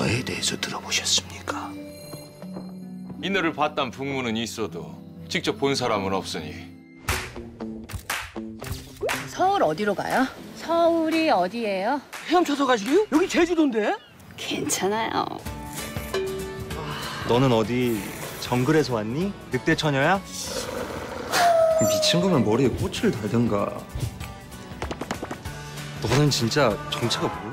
저에 대해서 들어보셨습니까? 인어를 봤단 풍문은 있어도 직접 본 사람은 없으니. 서울 어디로 가요? 서울이 어디예요? 헤엄쳐서 가시게요? 여기 제주도인데? 괜찮아요. 너는 어디 정글에서 왔니? 늑대 처녀야? 미친 거면 머리에 꽃을 달든가. 너는 진짜 정체가 뭐야?